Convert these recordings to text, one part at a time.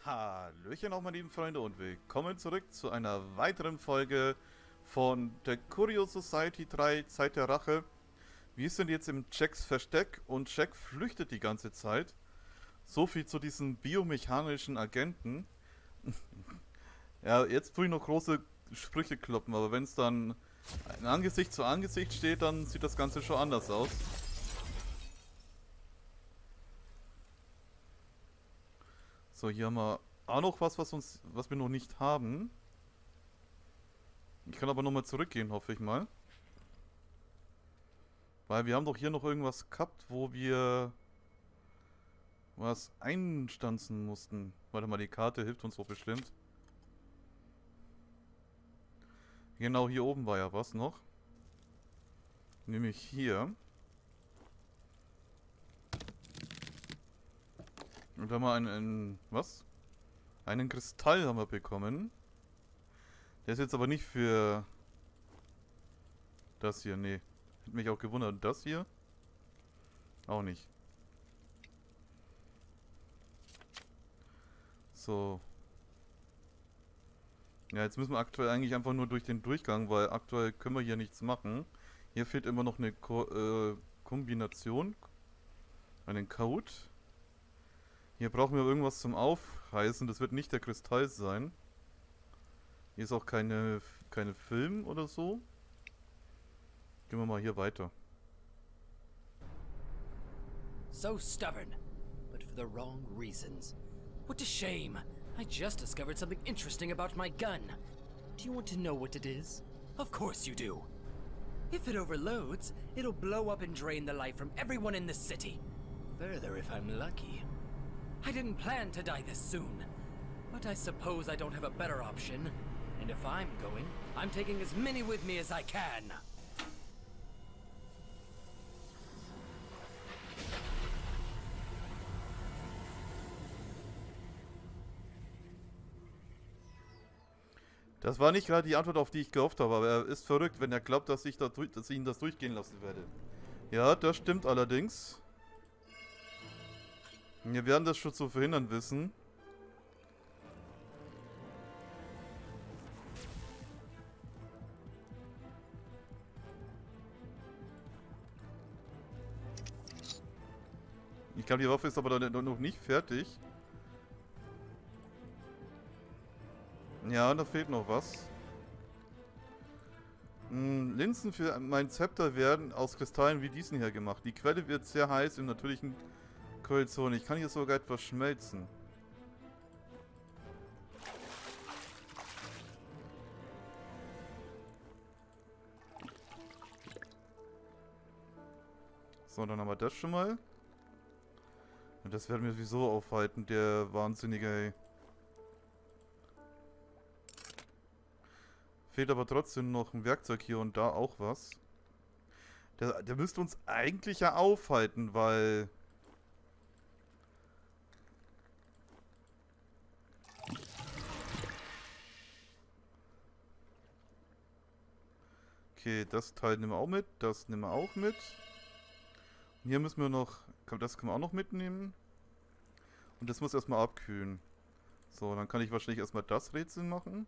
Hallöchen auch meine lieben Freunde und willkommen zurück zu einer weiteren Folge von der Curio Society 3 Zeit der Rache. Wir sind jetzt im Jacks Versteck und Jack flüchtet die ganze Zeit. So viel zu diesen biomechanischen Agenten. Ja, jetzt tue ich noch große Sprüche kloppen, aber wenn es dann ein Angesicht zu Angesicht steht, dann sieht das Ganze schon anders aus. So, hier haben wir auch noch was wir noch nicht haben. Ich kann aber nochmal zurückgehen, hoffe ich mal. Weil wir haben doch hier noch irgendwas gehabt, wo wir was einstanzen mussten. Warte mal, die Karte hilft uns doch bestimmt. Genau, hier oben war ja was noch. Nämlich hier. Und da haben wir was? Einen Kristall haben wir bekommen. Der ist jetzt aber nicht für das hier, nee. Hätte mich auch gewundert. Das hier? Auch nicht. So. Ja, jetzt müssen wir aktuell eigentlich einfach nur durch den Durchgang, weil aktuell können wir hier nichts machen. Hier fehlt immer noch eine Kombination. Einen Code. Hier brauchen wir irgendwas zum Aufreißen. Das wird nicht der Kristall sein. Hier ist auch keine Film oder so. Gehen wir mal hier weiter. So stubborn, but for the wrong reasons. What a shame. I just discovered something interesting about my gun. Do you want to know what it is? Of course you do. If it overloads, it'll blow up and drain the life from everyone in the city. Further, if I'm lucky. I didn't plan to die this soon, but I suppose I don't have a better option. And if I'm going, I'm taking as many with me as I can. Das war nicht gerade die Antwort, auf die ich gehofft habe, aber er ist verrückt, wenn er glaubt, dass ich ihn das durchgehen lassen werde. Ja, das stimmt allerdings. Wir werden das schon zu verhindern wissen. Ich glaube, die Waffe ist aber noch nicht fertig. Ja, da fehlt noch was. Linsen für mein Zepter werden aus Kristallen wie diesen hier gemacht. Die Quelle wird sehr heiß im natürlichen Koalition. Ich kann hier sogar etwas schmelzen. So, dann haben wir das schon mal. Und das werden wir sowieso aufhalten, der Wahnsinnige, ey. Fehlt aber trotzdem noch ein Werkzeug hier und da auch was. Der müsste uns eigentlich ja aufhalten, weil... Okay, das Teil nehmen wir auch mit, das nehmen wir auch mit. Und hier müssen wir noch... Das können wir auch noch mitnehmen. Und das muss erstmal abkühlen. So, dann kann ich wahrscheinlich erstmal das Rätsel machen.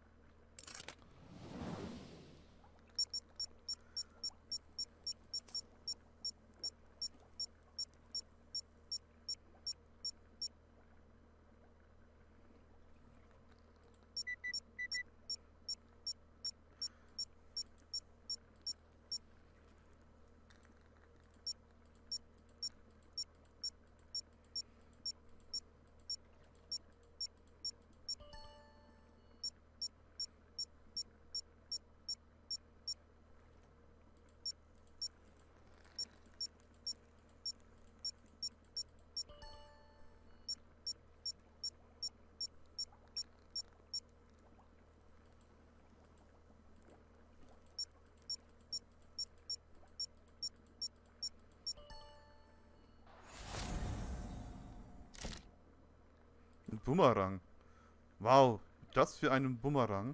Ein Bumerang. Wow, das für einen Bumerang.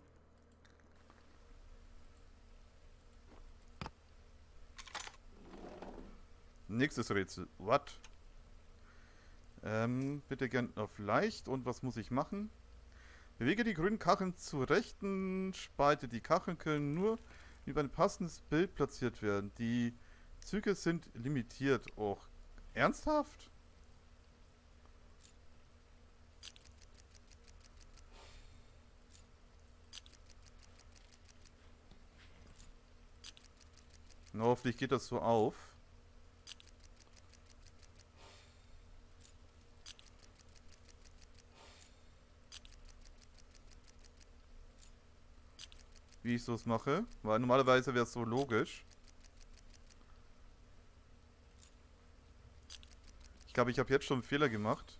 Nächstes Rätsel. What? Bitte gern auf leicht. Und was muss ich machen? Bewege die grünen Kacheln zur rechten Spalte. Die Kacheln können nur über ein passendes Bild platziert werden. Die Züge sind limitiert. Och, ernsthaft? Na, hoffentlich geht das so auf. Wie ich so's mache. Weil normalerweise wäre es so logisch. Ich glaube, ich habe jetzt schon einen Fehler gemacht.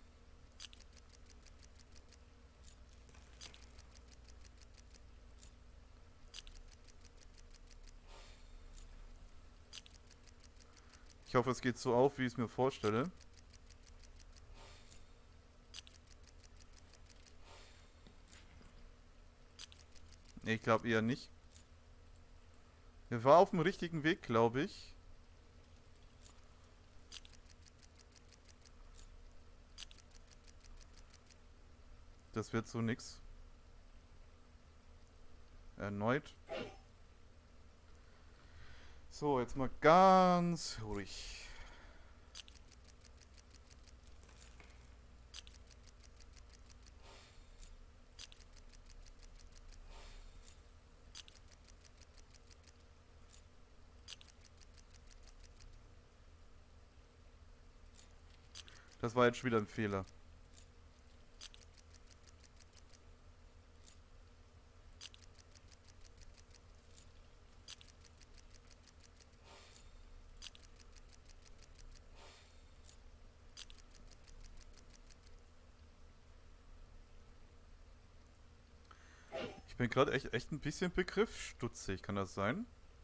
Ich hoffe, es geht so auf, wie ich es mir vorstelle. Nee, ich glaube eher nicht. Wir waren auf dem richtigen Weg, glaube ich. Das wird so nix. Erneut. So, jetzt mal ganz ruhig. Das war jetzt schon wieder ein Fehler. Ich bin gerade echt ein bisschen begriffsstutzig, kann das sein?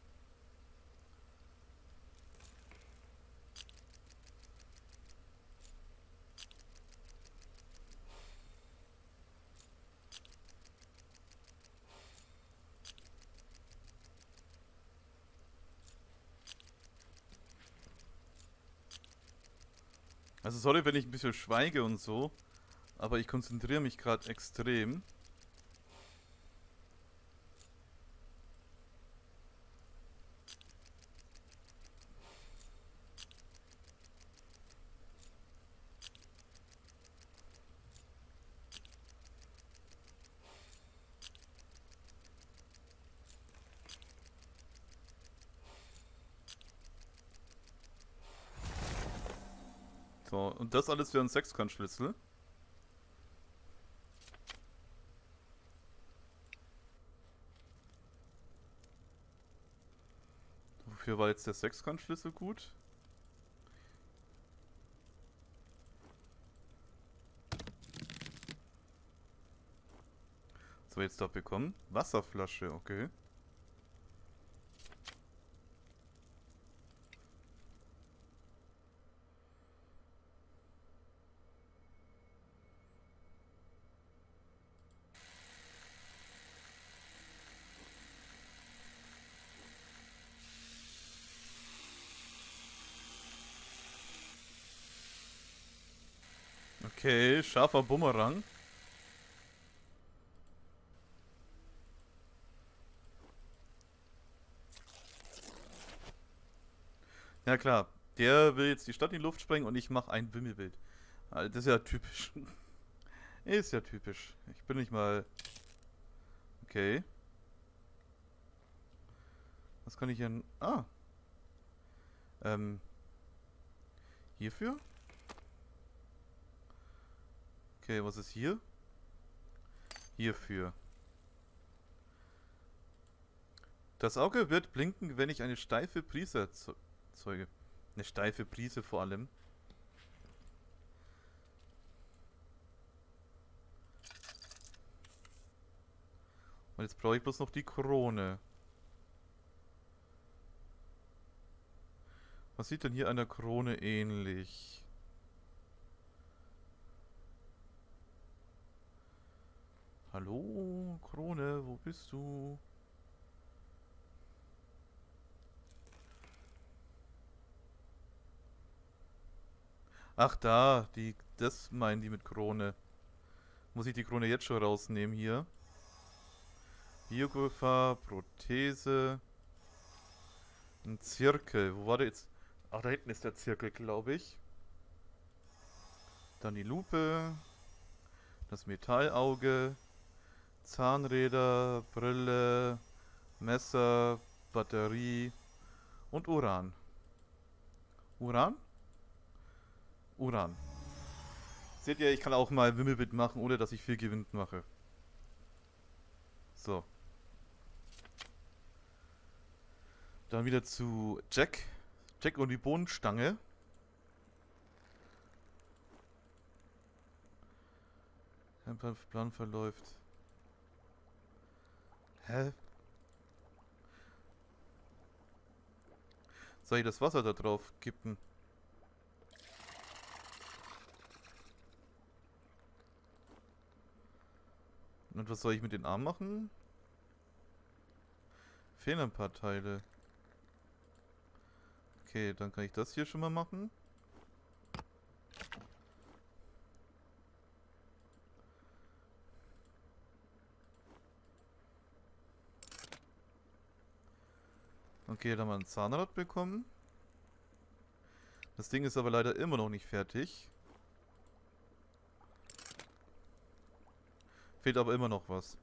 Also sorry, wenn ich ein bisschen schweige und so, aber ich konzentriere mich gerade extrem. So, und das alles für einen Sechskantschlüssel. Wofür war jetzt der Sechskantschlüssel gut? So, jetzt doch bekommen. Wasserflasche, okay. Okay, scharfer Bumerang. Ja klar, der will jetzt die Stadt in die Luft sprengen und ich mache ein Wimmelbild. Das ist ja typisch. Ist ja typisch. Ich bin nicht mal... Okay. Was kann ich denn... Ah. Hierfür? Okay, was ist hier? Hierfür. Das Auge wird blinken, wenn ich eine steife Prise erzeuge. Eine steife Prise vor allem. Und jetzt brauche ich bloß noch die Krone. Was sieht denn hier einer Krone ähnlich? Hallo, Krone, wo bist du? Ach da, die Das meinen die mit Krone. Muss ich die Krone jetzt schon rausnehmen hier? Biogefahr, Prothese. Ein Zirkel. Wo war der jetzt? Ach, da hinten ist der Zirkel, glaube ich. Dann die Lupe. Das Metallauge. Zahnräder, Brille, Messer, Batterie und Uran. Uran? Uran. Seht ihr, ich kann auch mal Wimmelbild machen, ohne dass ich viel Gewinn mache. So. Dann wieder zu Jack. Jack und die Bohnenstange. Plan verläuft. Hä? Soll ich das Wasser da drauf kippen? Und was soll ich mit den Armen machen? Fehlen ein paar Teile. Okay, dann kann ich das hier schon mal machen. Okay, dann haben wir ein Zahnrad bekommen. Das Ding ist aber leider immer noch nicht fertig. Fehlt aber immer noch was.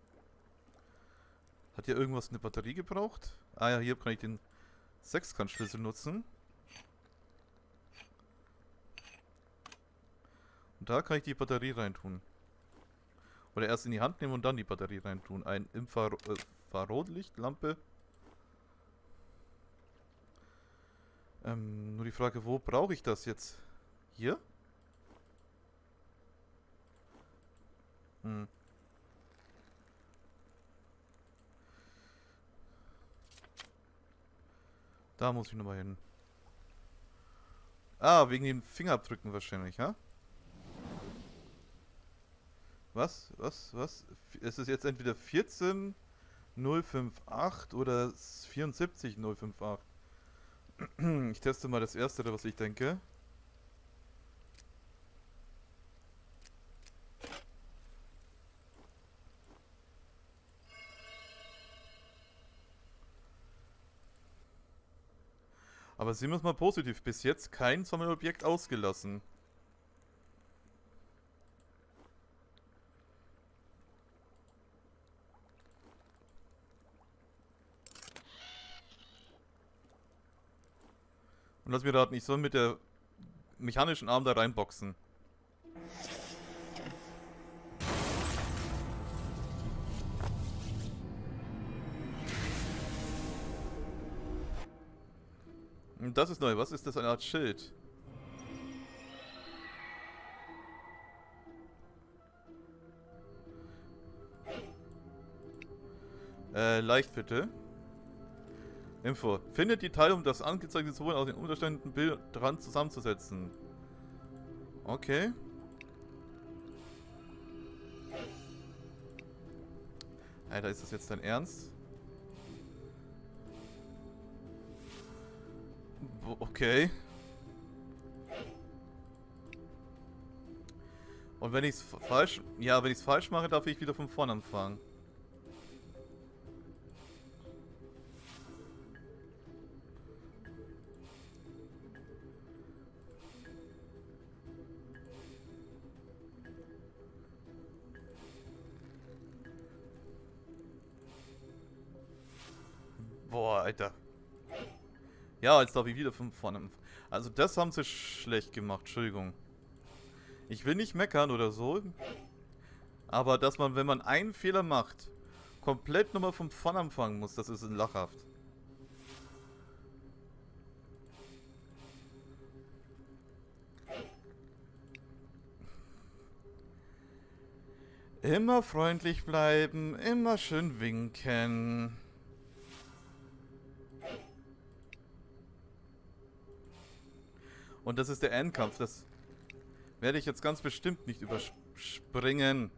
Hat hier irgendwas eine Batterie gebraucht? Ah ja, hier kann ich den Sechskantschlüssel nutzen. Und da kann ich die Batterie reintun. Oder erst in die Hand nehmen und dann die Batterie reintun. Ein Infrarotlichtlampe. Nur die Frage, wo brauche ich das jetzt? Hier? Hm. Da muss ich nochmal hin. Ah, wegen den Fingerabdrücken wahrscheinlich, ja? Was? Es ist jetzt entweder 14058 oder 74058. Ich teste mal das erste, was ich denke. Aber sehen wir es mal positiv. Bis jetzt kein Sammelobjekt ausgelassen. Und lass mir raten, ich soll mit der mechanischen Arm da reinboxen. Das ist neu. Was ist das? Eine Art Schild. Leicht bitte. Info. Findet die Teile, um das angezeigte Symbol aus den unterstehenden Bild dran zusammenzusetzen. Okay. Alter, ist das jetzt dein Ernst? Okay. Und wenn ich es falsch... Ja, wenn ich es falsch mache, darf ich wieder von vorne anfangen. Boah, Alter. Ja, jetzt darf ich wieder von vorne anfangen. Also das haben sie schlecht gemacht, Entschuldigung. Ich will nicht meckern oder so. Aber dass man, wenn man einen Fehler macht, komplett nochmal von vorne anfangen muss, das ist lachhaft. Immer freundlich bleiben, immer schön winken. Und das ist der Endkampf, das werde ich jetzt ganz bestimmt nicht überspringen.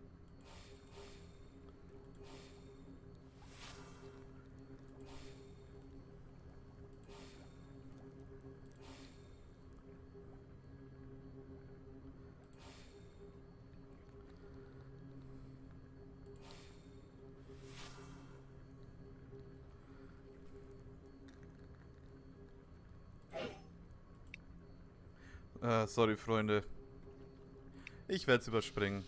Sorry, Freunde. Ich werde es überspringen.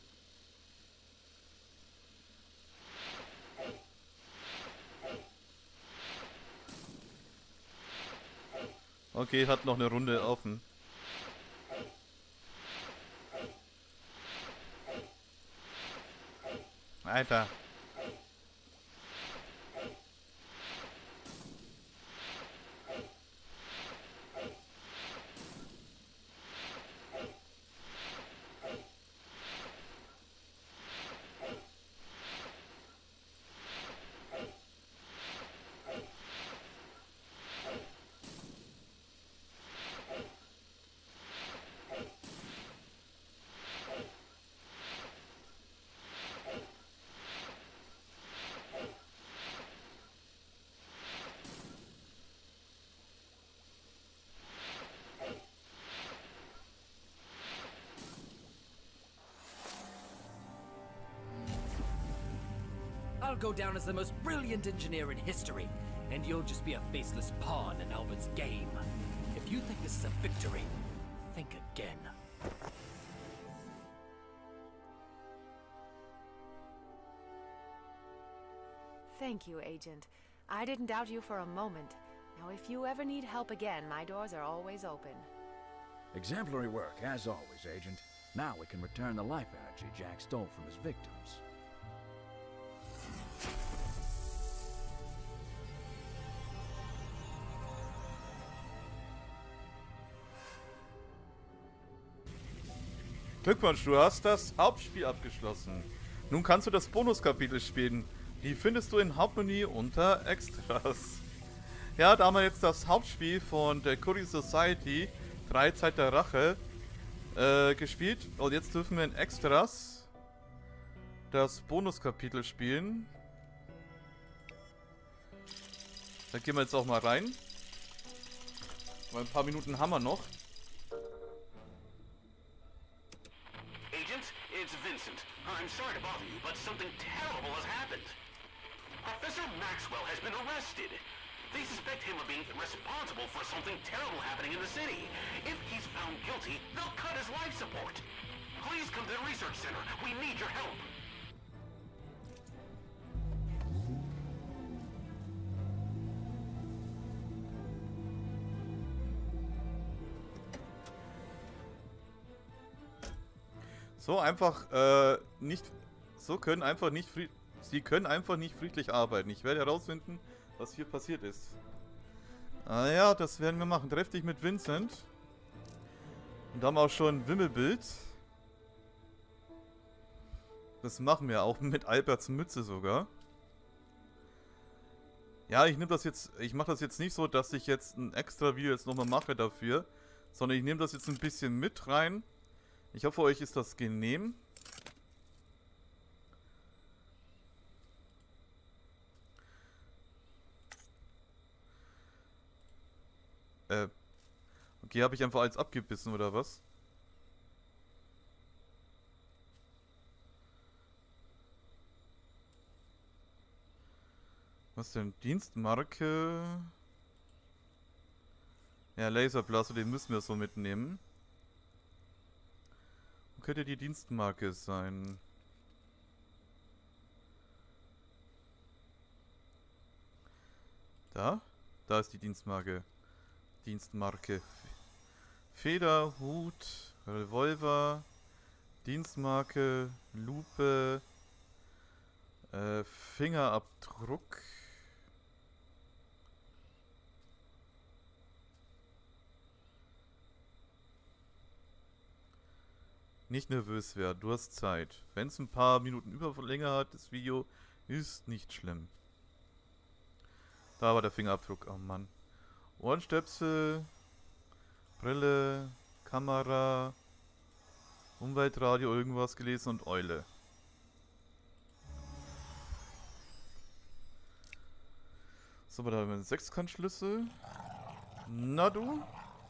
Okay, hat noch eine Runde offen. Alter. I'll go down as the most brilliant engineer in history, and you'll just be a faceless pawn in Albert's game. If you think this is a victory, think again. Thank you, Agent. I didn't doubt you for a moment. Now, if you ever need help again, my doors are always open. Exemplary work, as always, Agent. Now we can return the life energy Jack stole from his victims. Glückwunsch, du hast das Hauptspiel abgeschlossen. Nun kannst du das Bonuskapitel spielen. Die findest du in Hauptmenü unter Extras. Ja, da haben wir jetzt das Hauptspiel von der Curious Society 3 Zeit der Rache gespielt. Und jetzt dürfen wir in Extras das Bonuskapitel spielen. Da gehen wir jetzt auch mal rein. Weil ein paar Minuten haben wir noch. It's Vincent. I'm sorry to bother you, but something terrible has happened. Professor Maxwell has been arrested. They suspect him of being responsible for something terrible happening in the city. If he's found guilty, they'll cut his life support. Please come to the research center. We need your help. So einfach nicht. So können einfach nicht. Sie können einfach nicht friedlich arbeiten. Ich werde herausfinden, was hier passiert ist. Ah ja, das werden wir machen. Treff dich mit Vincent. Und da haben wir auch schon ein Wimmelbild. Das machen wir auch mit Alberts Mütze sogar. Ja, ich nehme das jetzt. Ich mache das jetzt nicht so, dass ich jetzt ein extra Video jetzt nochmal mache dafür. Sondern ich nehme das jetzt ein bisschen mit rein. Ich hoffe, euch ist das genehm. Okay, habe ich einfach alles abgebissen, oder was? Was denn? Dienstmarke? Ja, Laserblaster, den müssen wir so mitnehmen. Wo könnte die Dienstmarke sein? Da? Da ist die Dienstmarke. Dienstmarke. Feder, Hut, Revolver, Dienstmarke, Lupe, Fingerabdruck. Nicht nervös werden, du hast Zeit. Wenn es ein paar Minuten Überlänge hat, das Video, ist nicht schlimm. Da war der Fingerabdruck, oh Mann. Ohrenstöpsel, Brille, Kamera, Umweltradio, irgendwas gelesen und Eule. So, da haben wir einen Sechskantschlüssel. Na du?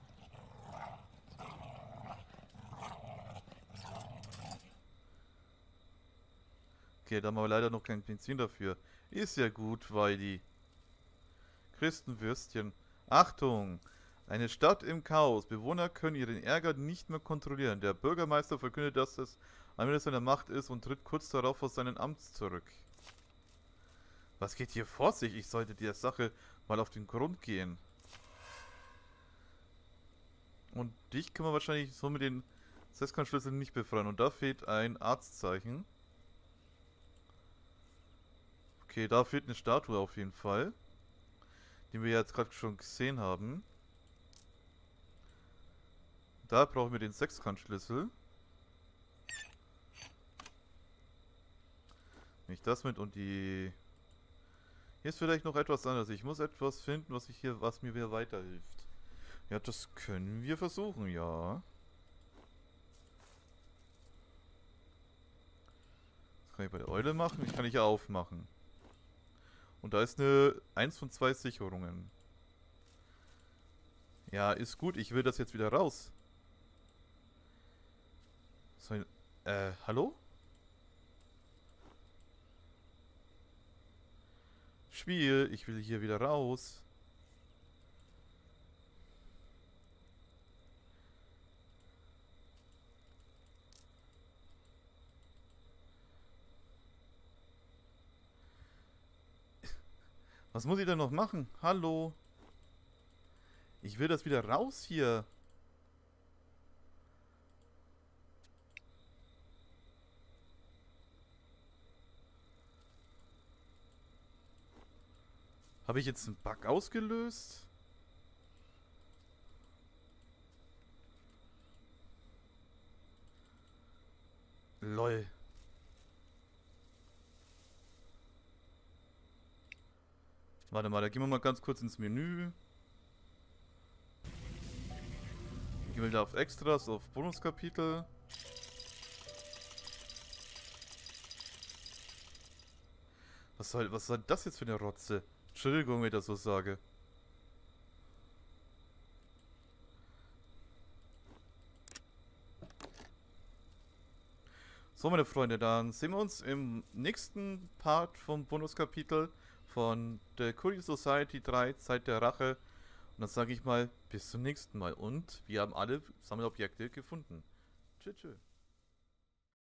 Okay, da haben wir leider noch kein Benzin dafür. Ist ja gut, weil die Christenwürstchen. Achtung! Eine Stadt im Chaos. Bewohner können ihren Ärger nicht mehr kontrollieren. Der Bürgermeister verkündet, dass es am Ende seiner Macht ist und tritt kurz darauf aus seinem Amt zurück. Was geht hier vor sich? Ich sollte der Sache mal auf den Grund gehen. Und dich können wir wahrscheinlich so mit den Seskan-Schlüsseln nicht befreien. Und da fehlt ein Arztzeichen. Okay, da fehlt eine Statue auf jeden Fall. Die wir jetzt gerade schon gesehen haben. Da brauchen wir den Sechskantschlüssel. Nicht das mit und die... Hier ist vielleicht noch etwas anderes. Ich muss etwas finden, was mir wieder weiterhilft. Ja, das können wir versuchen, ja. Das kann ich bei der Eule machen. Ich kann ich ja aufmachen. Und da ist eine 1 von 2 Sicherungen. Ja, ist gut. Ich will das jetzt wieder raus. So, hallo? Spiel, ich will hier wieder raus. Was muss ich denn noch machen? Hallo? Ich will das wieder raus hier. Habe ich jetzt einen Bug ausgelöst? Lol. Warte mal, da gehen wir mal ganz kurz ins Menü. Gehen wir da auf Extras, auf Bonuskapitel. Was soll das jetzt für eine Rotze? Entschuldigung, wenn ich das so sage. So, meine Freunde, dann sehen wir uns im nächsten Part vom Bonuskapitel von The Curious Society 3, Zeit der Rache. Und dann sage ich mal, bis zum nächsten Mal. Und wir haben alle Sammelobjekte gefunden. Tschüss, tschüss.